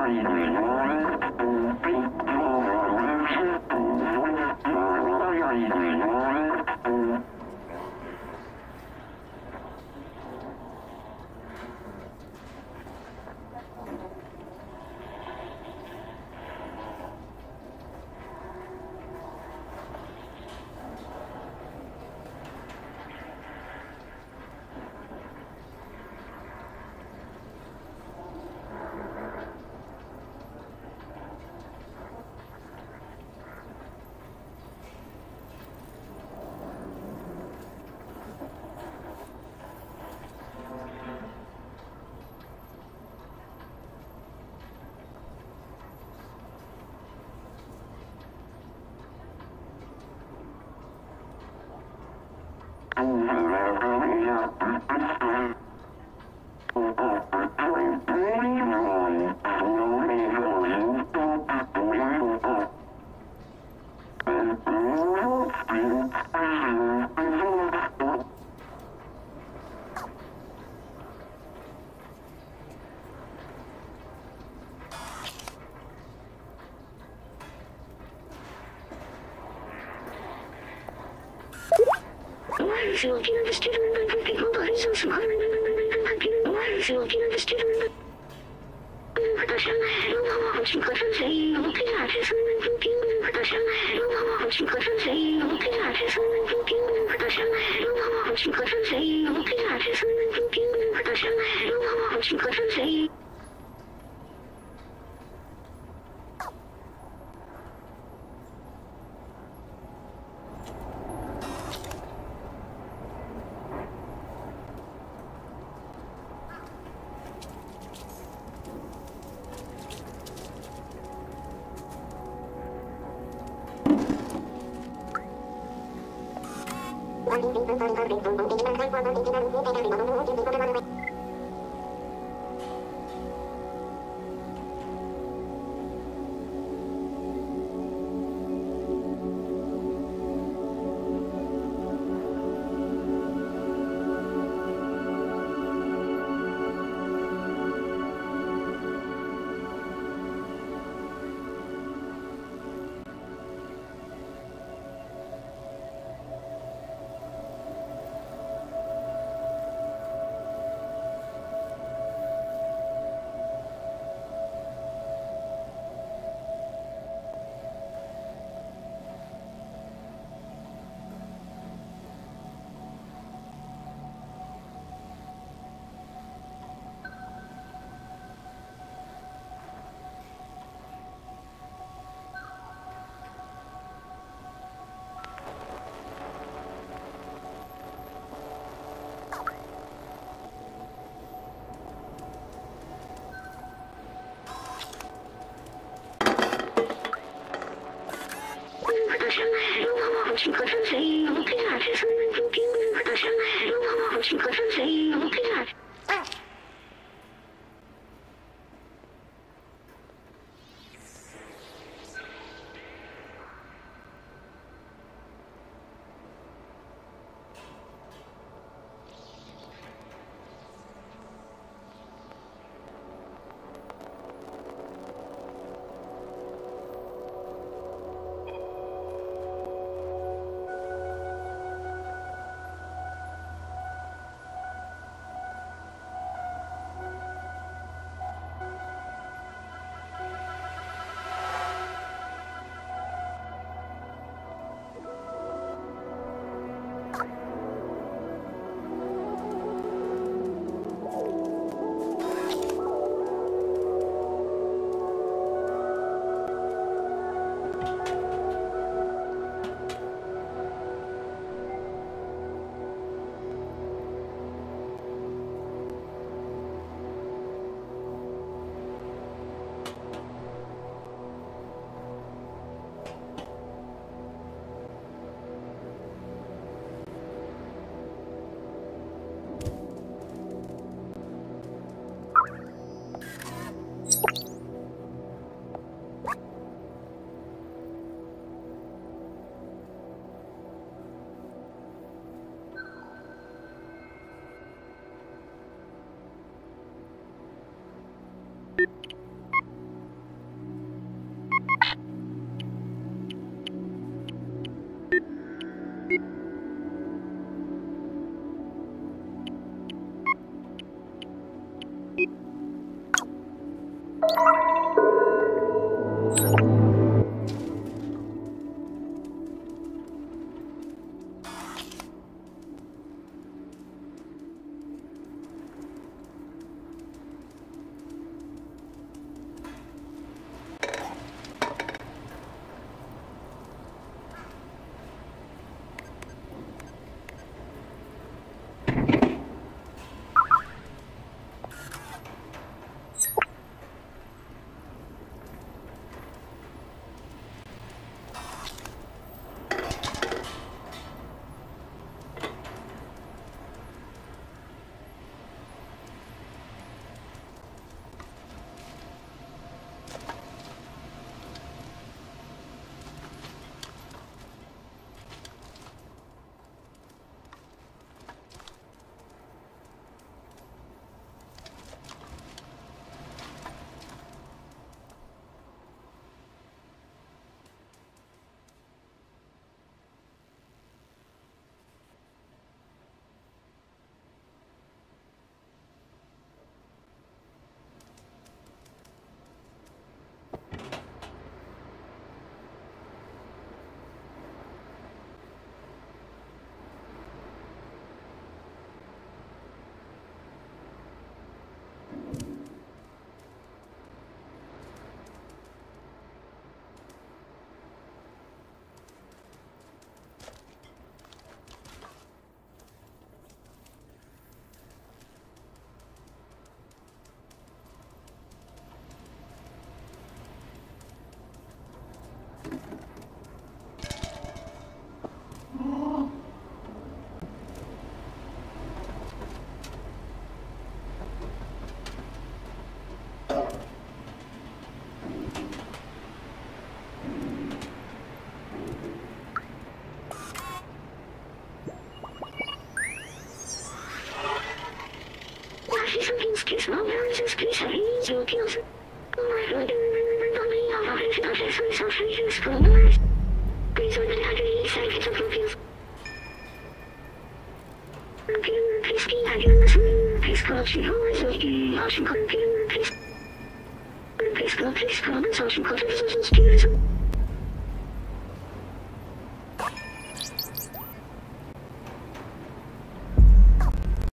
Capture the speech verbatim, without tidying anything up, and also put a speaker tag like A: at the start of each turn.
A: 是我听的是这种人不给我到底像什么人人人人人人评论我是我听的是这种人嗯大山来了我好心可山谁我给哪只生人不评论大山来了我好心可山谁我给哪只生人不评论大山来了我好心可山谁我给哪只生人不评论大山来了我好心可山谁心可山谁我给哪只生人不评论大山来了我好心可山谁我给哪就平时，我说的，我们要把人知道这是小事情是不能。你说的他这一塞给这不平。Please be at your listen. Please go to your listening. Option code. Please go. Please go. Please go. Option code. Please go.